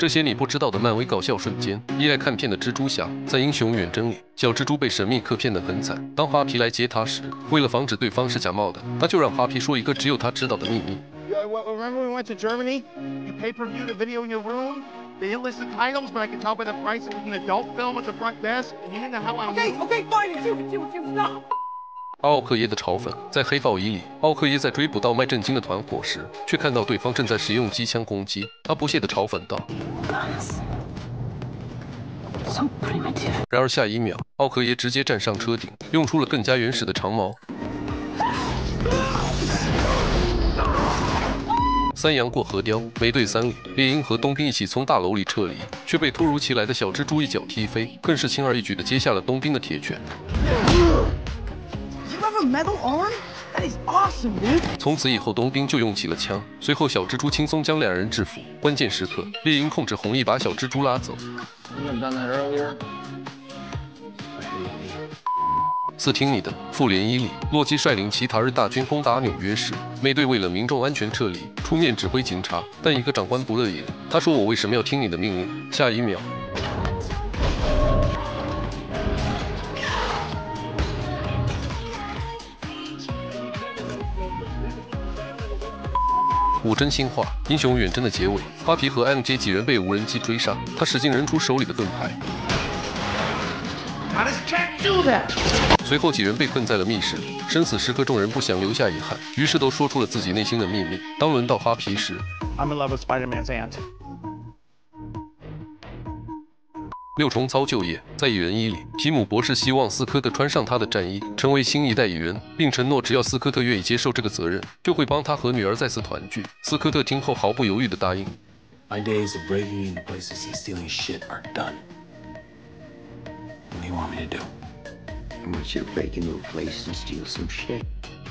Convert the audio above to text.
这些你不知道的漫威搞笑瞬间。一爱看片的蜘蛛侠，在英雄远征里，小蜘蛛被神秘客骗得很惨。当花皮来接他时，为了防止对方是假冒的，他就让花皮说一个只有他知道的秘密。 Remember we went to Germany? You pay-per-view the video in your room? They didn't list the titles, but I could tell by the price it was an adult film at the front desk. And you didn't know how I knew. Okay, fine, it's you, stop. 奥克耶的嘲讽，在黑豹一里，奥克耶在追捕到卖震惊的团伙时，却看到对方正在使用机枪攻击，他不屑地嘲讽道。 So primitive. 然而下一秒，奥克耶直接站上车顶，用出了更加原始的长矛。三阳过河雕，美队三里，猎鹰和冬兵一起从大楼里撤离，却被突如其来的小蜘蛛一脚踢飞，更是轻而易举地接下了冬兵的铁拳。 Metal arm? That is awesome, dude. 从此以后，冬兵就用起了枪，随后小蜘蛛轻松将两人制服。关键时刻，猎鹰控制红翼把小蜘蛛拉走。似听你的，复联一里，洛基率领奇塔日大军攻打纽约市，美队为了民众安全撤离，出面指挥警察，但一个长官不乐意了，他说：“我为什么要听你的命令？”下一秒。五真心话，英雄远征的结尾，花皮和 MJ 几人被无人机追杀，他使劲扔出手里的盾牌。随后几人被困在了密室里，生死时刻众人不想留下遗憾，于是都说出了自己内心的秘密。当轮到花皮时 I'm in love with Spider-Man's aunt. 六重操旧业，在蚁人一里，皮姆博士希望斯科特穿上他的战衣，成为新一代蚁人，并承诺只要斯科特愿意接受这个责任，就会帮他和女儿再次团聚。斯科特听后毫不犹豫地答应。 My days of breaking into places and stealing shit are done. What do you want me to do? I want you to break into a place and steal some shit.